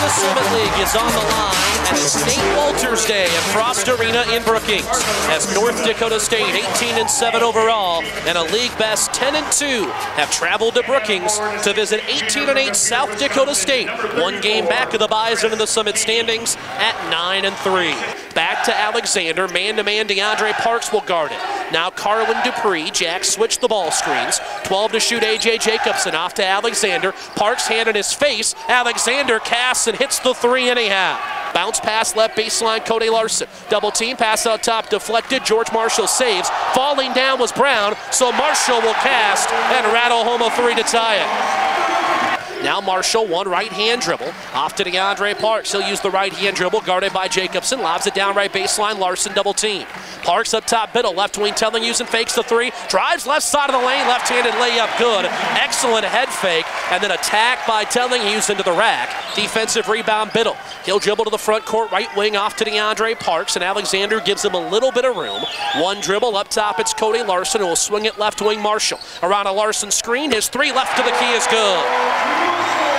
the Summit League is on the line at St. Walter's Day at Frost Arena in Brookings as North Dakota State, 18-7 overall, and a league best 10-2, have traveled to Brookings to visit 18-8 South Dakota State, one game back of the Bison in the Summit standings at 9-3. Back to Alexander, man-to-man DeAndre Parks will guard it. Now Carlin Dupree, Jack switched the ball screens. 12 to shoot, A.J. Jacobson off to Alexander. Parks hand in his face. Alexander casts and hits the three anyhow. Bounce pass left baseline, Cody Larson. Double team pass out top, deflected. George Marshall saves. Falling down was Brown, so Marshall will cast and rattle home a three to tie it. Now Marshall, one right-hand dribble. Off to DeAndre Parks. He'll use the right-hand dribble, guarded by Jacobson. Lobs it down right baseline, Larson double team. Parks up top, Biddle, left wing, telling using fakes the three. Drives left side of the lane, left-handed layup, good. Excellent head fake, and then attack by telling Hughes into the rack. Defensive rebound, Biddle. He'll dribble to the front court, right wing, off to DeAndre Parks, and Alexander gives him a little bit of room. One dribble up top, it's Cody Larson, who will swing it left wing, Marshall. Around a Larson screen, his three left to the key is good.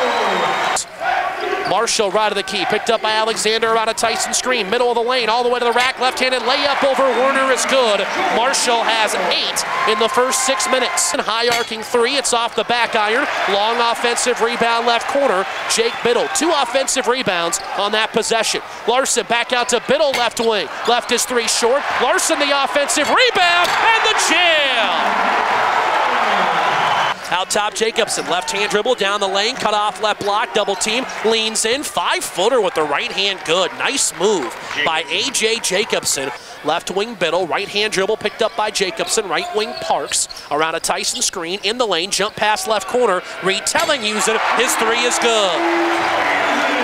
Marshall right of the key, picked up by Alexander around a Tyson screen, middle of the lane, all the way to the rack, left-handed layup over Werner is good. Marshall has 8 in the first 6 minutes. High arcing three, it's off the back iron, long offensive rebound left corner, Jake Biddle. 2 offensive rebounds on that possession. Larson back out to Biddle left wing, left his three short, Larson the offensive rebound, and the jam! Out top, Jacobson, left-hand dribble down the lane, cut off left block, double team, leans in, 5-footer with the right hand, good. Nice move by A.J. Jacobson. Left wing Biddle, right-hand dribble picked up by Jacobson, right wing Parks, around a Tyson screen, in the lane, jump pass left corner, retelling using, his three is good.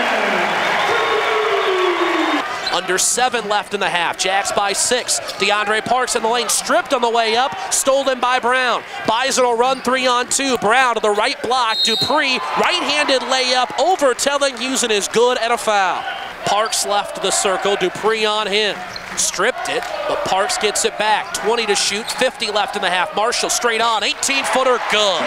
Under 7 left in the half. Jacks by 6. DeAndre Parks in the lane, stripped on the way up, stolen by Brown. Bison will run 3-on-2. Brown to the right block. Dupree, right-handed layup over telling Houston is good and a foul. Parks left the circle. Dupree on him. Stripped it, but Parks gets it back. 20 to shoot, 50 left in the half. Marshall straight on, 18-footer, good.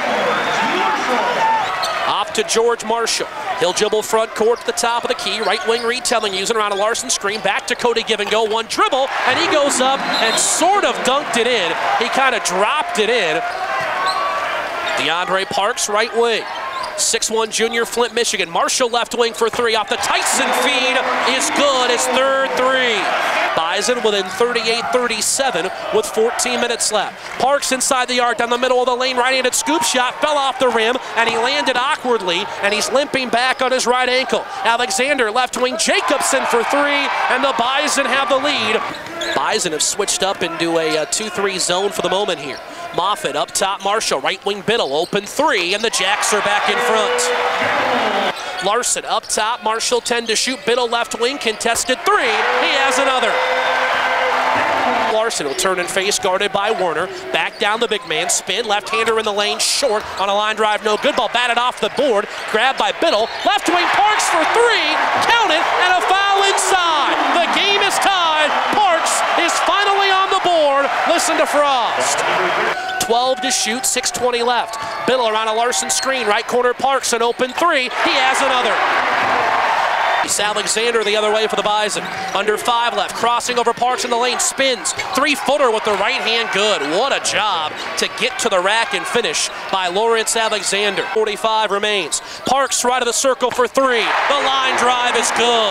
Off to George Marshall. He'll dribble front court to the top of the key. Right wing retelling using around a Larson screen. Back to Cody give and go. One dribble, and he goes up and sort of dunked it in. He kind of dropped it in. DeAndre Parks, right wing. 6'1" junior, Flint, Michigan. Marshall left wing for three. Off the Tyson feed is good. His third three. Bison within 38-37 with 14 minutes left. Parks inside the arc, down the middle of the lane, right-handed scoop shot, fell off the rim, and he landed awkwardly, and he's limping back on his right ankle. Alexander, left wing, Jacobson for three, and the Bison have the lead. Bison have switched up into a 2-3 zone for the moment here. Moffitt up top, Marshall, right wing Biddle, open three, and the Jacks are back in front. Larson up top, Marshall 10 to shoot, Biddle left wing, contested three, he has another. Larson will turn and face, guarded by Werner. Back down the big man, spin, left-hander in the lane, short on a line drive, no good. Ball batted off the board, grabbed by Biddle. Left wing Parks for three, count it, and a foul inside. The game is tied. Parks is finally on the board. Listen to Frost. 12 to shoot, 6:20 left. Biddle around a Larson screen, right corner Parks, an open three. He has another. Alexander the other way for the Bison. Under 5 left, crossing over Parks in the lane, spins. 3-footer with the right hand, good. What a job to get to the rack and finish by Lawrence Alexander. 45 remains. Parks right of the circle for three. The line drive is good.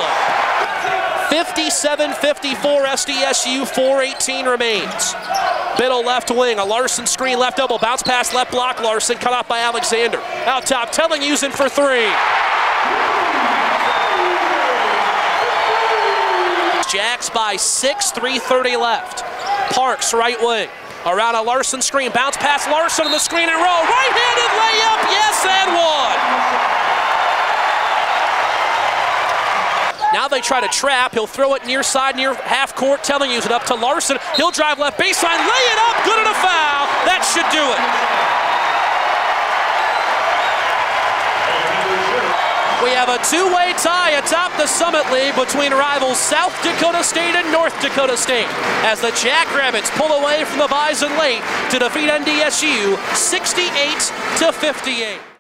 57-54 SDSU, 4:18 remains. Biddle left wing, a Larson screen left double, bounce pass left block, Larson cut off by Alexander. Out top, telling using for three. Jacks by 6, 3:30 left. Parks right wing, around a Larson screen, bounce pass Larson on the screen and roll. Right-handed layup, yes, and one. Now they try to trap. He'll throw it near side, near half court, telling you it up to Larson. He'll drive left baseline, lay it up, good and a foul. That should do it. We have a two-way tie atop the Summit League between rivals South Dakota State and North Dakota State as the Jackrabbits pull away from the Bison late to defeat NDSU 68-58.